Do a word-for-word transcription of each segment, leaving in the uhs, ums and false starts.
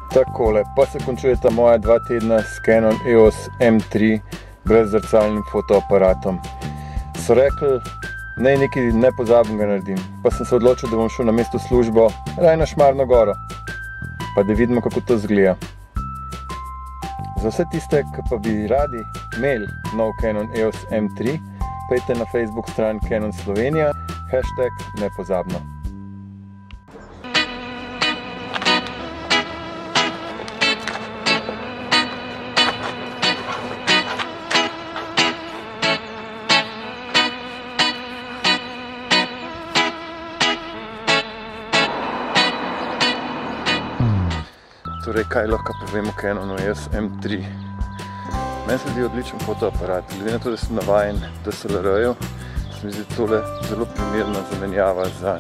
Takole, pa se končujeta moja dva tedna s Canon E O S M tri brezzrcalnim fotoaparatom. So rekli, naj nekaj nepozabnega naredim, pa sem se odločil, da bom šel na mesto službo raj na Šmarno goro, pa da vidimo, kako to izgleda. Za vse tiste, ki pa bi radi imeli nov Canon E O S M tri, pejte na Facebook stran Canon Slovenija, hashtag nepozabno. Torej, kaj lahko povem o Canonu E O S M tri? Meni se zdi odličen fotoaparat. Glede na to, da sem navajen D S L R-ju, se mi zdi tole zelo primerna zamenjava za.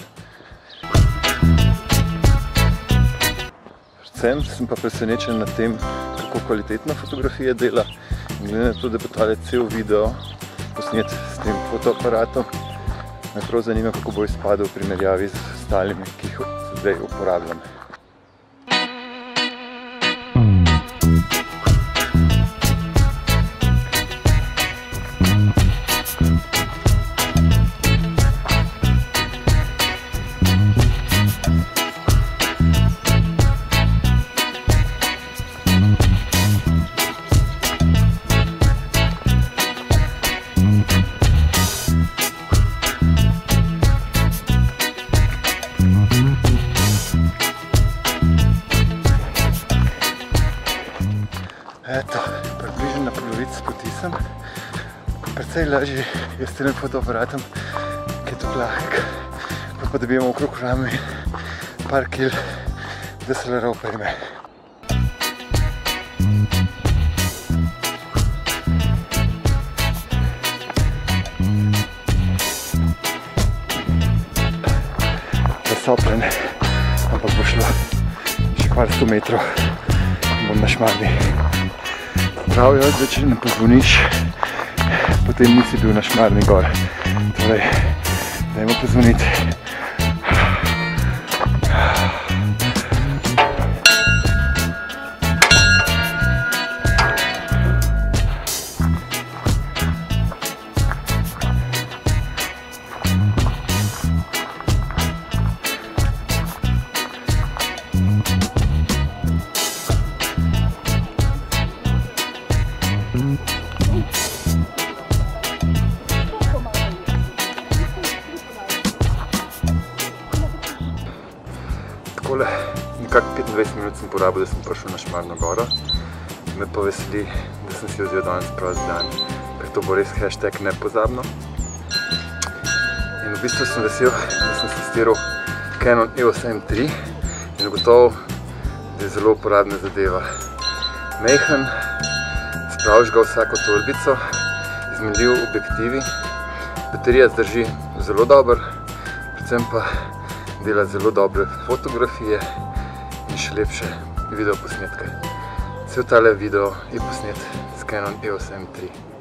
Predvsem sem pa presenečen nad tem, kako kvalitetna fotografija dela. Glede na to, da bo tale cel video posnet s tem fotoaparatom, me prav zanima, kako bo izpadel v primerjavi z ostalimi, ki jih zdaj uporabljam. Eto, približno na polovici poti sem. Precej lažje je s tem fotoaparatom, ki je tako lahek, kot pa da bi imel okrog rame par kil D S L R opreme. Zasopljen, ampak bo šlo še kvar sto metrov in bom na Šmarni. Pravijo, da če ne pozvoniš, potem nisi bil na Šmarni gor. Torej, dajmo pozvoniti. Takole, nekako petindvajset minut sem porabil, da sem prišel na Šmarno goro. Me pa veseli, da sem si vzel danes prost dan, ker to bo res hashtag nepozabno. In v bistvu sem vesel, da sem testiral Canon E O S M tri in ugotovil, da je zelo uporabna zadeva. Majhen, spraviš ga v vsako torbico, izmenljiv objektivi, baterija zdrži zelo dobro, predvsem pa dela zelo dobre fotografije in še lepše video posnetke. Cel tale video je posnet s Canon E O S M tri.